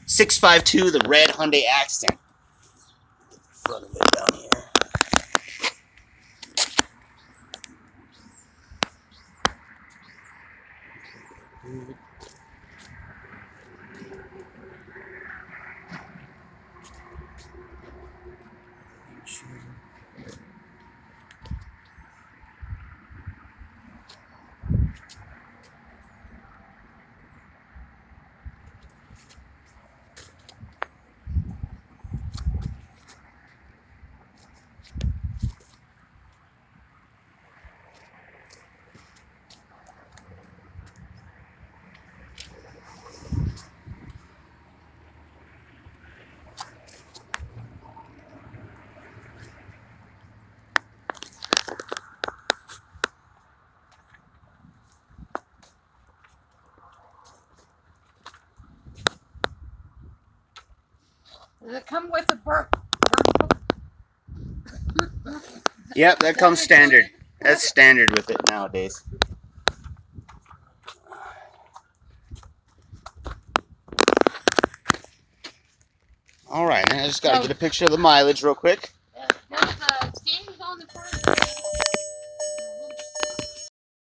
652, the red Hyundai Accent. Front of it down here. Does it come with a burp? Yep, that comes standard. That's standard with it nowadays. Alright, I just gotta get a picture of the mileage real quick.